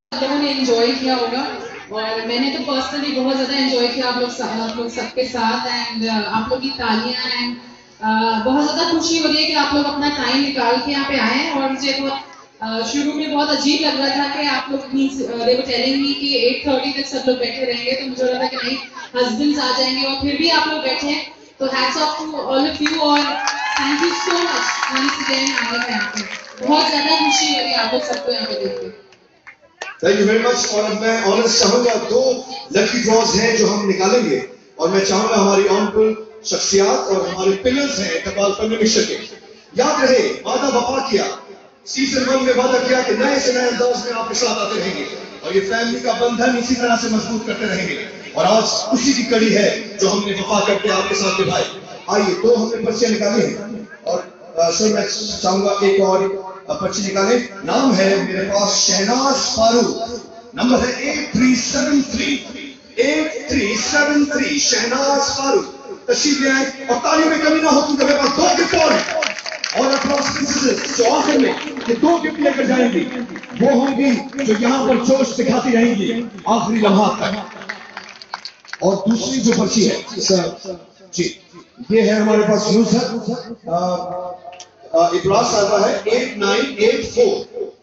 آپ لوگوں نے انجوائے کیا ہوگا اور میں نے تو پرسنلی بہت زیادہ انجوائے کیا آپ لوگ سب کے ساتھ اینڈ آپ لوگ کی تالیاں اینڈ بہت زیادہ خوشی ہو رہی ہے کہ آپ لوگ اپنا ٹائم نکال کے یہاں پہ آئے ہیں اور مجھے بہت شروع میں بہت عجیب لگ رہا تھا کہ آپ لوگ ٹیلنگ می کہ 8:30 تک سب لوگ بیٹھے رہیں گے تو مجھے لگا کہ نہیں ہسبینڈس آ جائیں گے اور پھر بھی آپ لوگ بیٹھے ہیں تو hats off to all of you اور thank you so much once again آنے کا یہاں پہ بہت زیادہ خوشی ہو رہی ہے آپ لوگ سب کو یہاں پہ دیکھ کے. Thank you very much. اور میں آنرس چاہوں گا 2 لکی ڈراز ہیں جو ہم نکالیں گے اور میں چاہوں گا ہماری آنربل شخصیات اور ہمارے پلرز ہیں اقبال فیملی مشن کے یاد رہے وعدہ وفا کیا. سیزن 1 میں وعدہ کیا کہ نئے سے نئے انداز میں آپ کے ساتھ آتے رہیں گے اور یہ فیملی کا بندھن اسی طرح سے مضبوط کرتے رہیں گے اور آج اسی کی کڑی ہے جو ہم نے وفا کر کے آپ کے ساتھ نبھائی. آئیے 2 ہم نے پرچیاں نکالی ہیں اور سر میں چاہوں گا ایک اور پرچی نکالیں. نام ہے میرے پاس شہناز فاروق, نمبر ہے 8373 شہناز فاروق. تشریف لے آئے اور تعلیم میں کمی نہ ہو کیونکہ میرے پاس 2 گفٹ اور ہیں اور اپروکسیمیٹلی جو آخر میں یہ 2 گفٹ لے کر جائیں گی وہ ہوں گی جو یہاں پر جوش دکھاتی رہیں گی آخری لمحات تک. اور دوسری جو پرچی ہے سر جی یہ ہے ہمارے پاس نصرت ابراز صاحبہ ہے 8984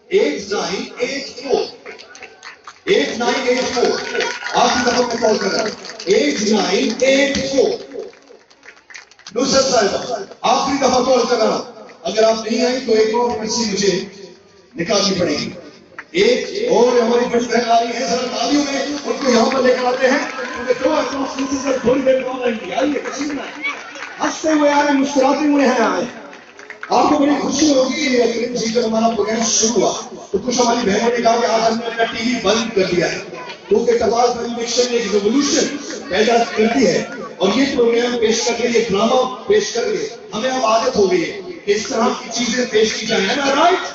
آخری دفعہ میں کال کر رہا ہوں 8984 نصرت صاحبہ آخری دفعہ کال کر رہا ہوں. اگر آپ نہیں آئیں تو ایک اور پرچی مجھے نکالنی پڑے گی. ایک اور ہماری بڑی بہن آ رہی ہے ذرا تالیوں میں ان کو یہاں پر لے کر آتے ہیں کیونکہ 2 اپروکسیمیٹلی تھوڑی دیر بعد آئیں گی. آئیے تشریف لائیں ہنستے ہوئے آئے مسکراتے ہوئے ہیں آئے. آپ کو بڑی خوشی ہوگی جی جب ہمارا پروگرام شروع ہوا تو کچھ ہماری بہنوں نے کہا کہ آج ہم نے اپنا ٹی وی بند کر دیا ہے کیونکہ کباز فلمیشن ایک ریولیوشن پیدا کرتی ہے اور یہ پروگرام پیش کر کے یہ ڈرامہ پیش کر کے ہمیں اب عادت ہو گئی ہے کہ اس طرح کی چیزیں پیش کی جائیں. رائٹ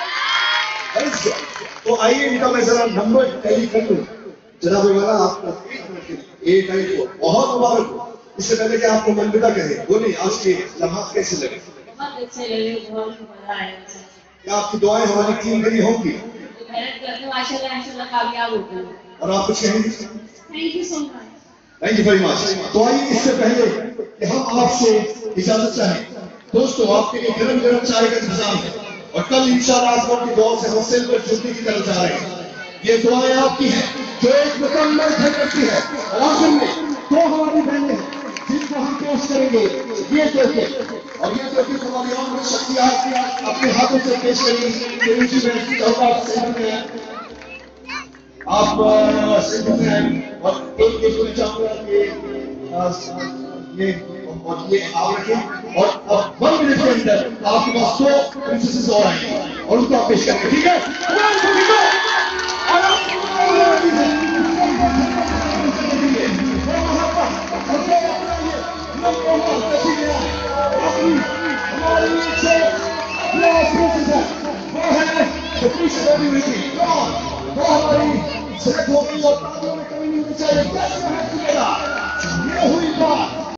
تو آئیے ان کا میں ذرا نمبر ٹیلی کر دوں. جناب والا آپ کا 894 بہت مبارک ہو. اس سے پہلے کہ آپ کو منگتا کہیں بولیں آج کے لمحات کیسے لگے؟ بہت اچھے لگے, بہت مزہ آیا. کیا آپ کی دعائیں ہماری ٹیم کے لیے ہوں گی؟ محنت کرتے ہیں ماشاءاللہ کامیاب ہوتے ہیں. اور آپ کچھ کہیں گے؟ Thank you so much. Thank you very much. تو آئیے اس سے پہلے کہ ہم آپ سے اجازت چاہیں دوستو آپ کے لیے گرم گرم چائے کا انتظام ہے اور کل انشاءاللہ آسمان کی دعا سے ہم سلور جوتی کی طرف جا رہے ہیں. یہ دعائیں آپ کی ہیں جو ایک مکمل گھر کرتی ہے اور آخر میں 2 ہماری بہنیں ہیں جن کو ہم پیش کریں گے یہ دیکھیں اور یہ دیکھیں ہماری عمر شخصیات اپنے ہاتھوں سے پیش کریں گے. اونچی بیٹھتی آپ سنگھ میں ہیں اور ایک دیکھنا چاہوں گا کہ یہ آپ رکھیں اور 1 منٹ کے اندر آپ کے پاس 2 پرنسسز اور آئیں گے اور ان کو آپ پیش کریں گے. ٹھیک ہے یہ ہوئی بات